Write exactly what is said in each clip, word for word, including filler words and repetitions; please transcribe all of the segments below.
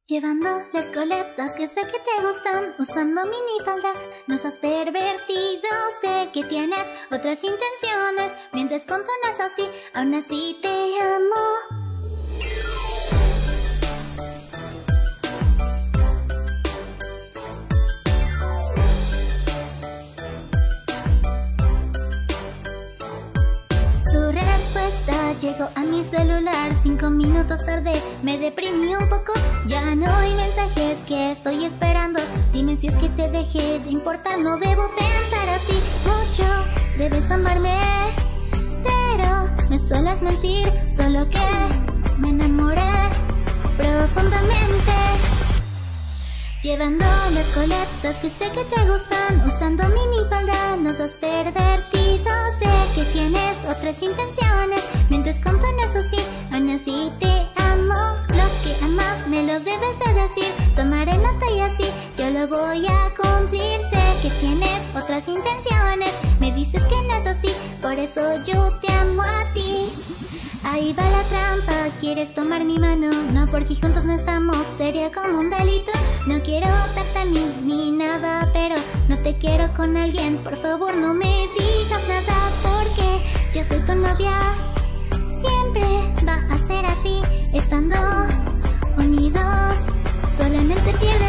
Llevando las coletas que sé que te gustan, usando minifalda, no sos pervertido, sé que tienes otras intenciones, mientras con tu no es así, aún así te amo. Llegó a mi celular cinco minutos tarde, me deprimí un poco, ya no hay mensajes que estoy esperando. Dime si es que te dejé de importar, no debo pensar así mucho. Debes amarme, pero me sueles mentir, solo que me enamoré profundamente. Llevando las coletas que sé que te gustan, usando minifalda, no sos pervertido, sé que tienes otras intenciones, mientes con tu no es así, aún así te amo. Lo que amas me lo debes de decir, tomaré nota y así yo lo voy a cumplir. Sé que tienes otras intenciones, me dices que no es así, por eso yo te amo a ti. Ahí va la trampa, quieres tomar mi mano, no porque juntos no estamos, sería como un delito. No quiero darte a mí ni nada, pero no te quiero con alguien, por favor no me digas nada, porque yo soy tu novia. Siempre va a ser así, estando unidos, solamente pierdes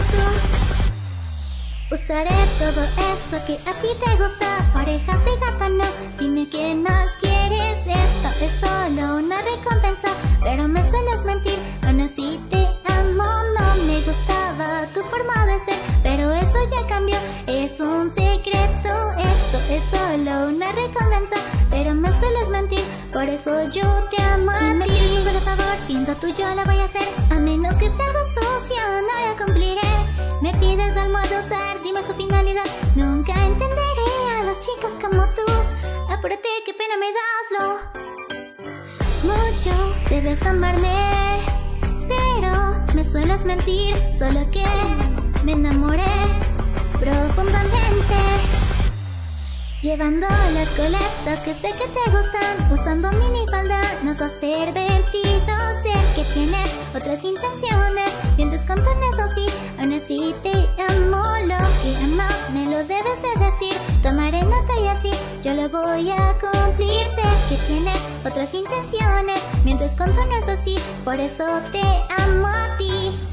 tú. Usaré todo eso que a ti te gusta, orejas de gato no, dime qué más quieres, esto es solo una recompensa, pero me sueles mentir, aún así te amo. No me gustaba tu forma de ser, pero eso ya cambió, es un secreto, esto es solo una recompensa, pero me sueles mentir, por eso yo te amo a ti. Me pides un solo favor, siendo tuyo la voy a hacer, a menos que sea algo sucio, no lo cumpliré. Me pides al modo usar, dime su finalidad, nunca entenderé a los chicos como tú, apúrate, qué pena me das lo mucho, debes amarme, pero me sueles mentir, solo que me enamoré profundamente. Llevando las coletas que sé que te gustan, usando minifalda, no sos pervertido, sé que tienes otras intenciones, mientes con tu no es así, aún así te amo. Lo que amas me lo debes de decir, tomaré nota y así yo lo voy a cumplir. Sé que tienes otras intenciones, mientes con tu no es así, por eso te amo a ti.